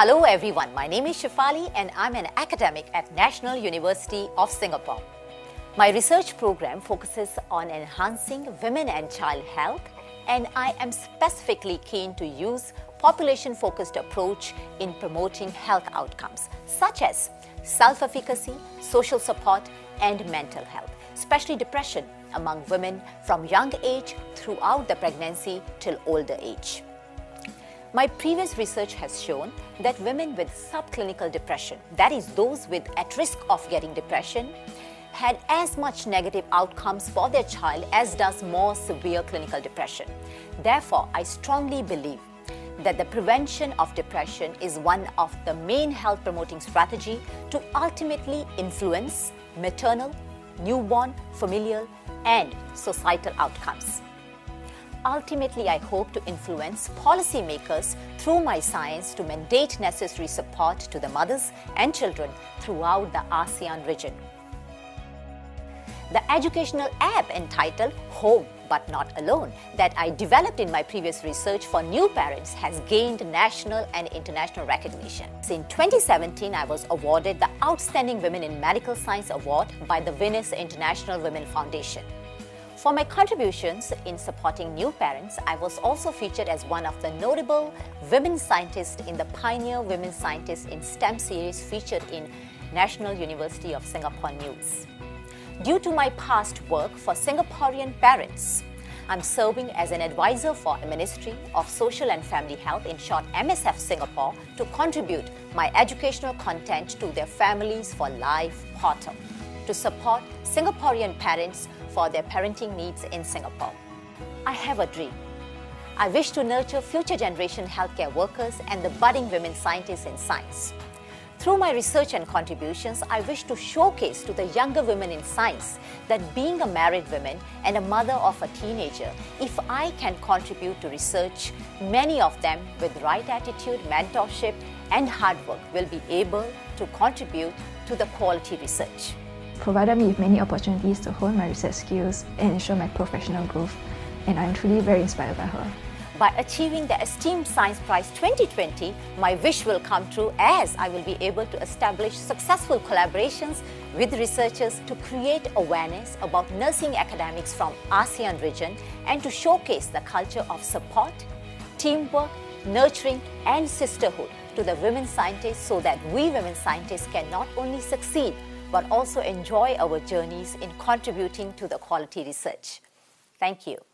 Hello everyone, my name is Shefali and I'm an academic at National University of Singapore. My research program focuses on enhancing women and child health, and I am specifically keen to use population-focused approach in promoting health outcomes such as self-efficacy, social support and mental health, especially depression among women from young age throughout the pregnancy till older age. My previous research has shown that women with subclinical depression, that is those with at risk of getting depression, had as much negative outcomes for their child as does more severe clinical depression. Therefore, I strongly believe that the prevention of depression is one of the main health promoting strategy to ultimately influence maternal, newborn, familial and societal outcomes. Ultimately, I hope to influence policymakers through my science to mandate necessary support to the mothers and children throughout the ASEAN region. The educational app entitled Home But Not Alone that I developed in my previous research for new parents has gained national and international recognition. In 2017, I was awarded the Outstanding Women in Medical Science Award by the Venice International Women Foundation. For my contributions in supporting new parents, I was also featured as one of the notable women scientists in the Pioneer Women Scientists in STEM series featured in National University of Singapore News. Due to my past work for Singaporean parents, I'm serving as an advisor for the Ministry of Social and Family Health, in short MSF Singapore, to contribute my educational content to their Families for Life portal to support Singaporean parents for their parenting needs in Singapore. I have a dream. I wish to nurture future generation healthcare workers and the budding women scientists in science. Through my research and contributions, I wish to showcase to the younger women in science that being a married woman and a mother of a teenager, if I can contribute to research, many of them with right attitude, mentorship and hard work will be able to contribute to the quality research. Provided me with many opportunities to hone my research skills and ensure my professional growth, and I'm truly very inspired by her. By achieving the Esteemed Science Prize 2020, my wish will come true as I will be able to establish successful collaborations with researchers to create awareness about nursing academics from ASEAN region and to showcase the culture of support, teamwork, nurturing and sisterhood to the women scientists so that we women scientists can not only succeed but also enjoy our journeys in contributing to the quality research. Thank you.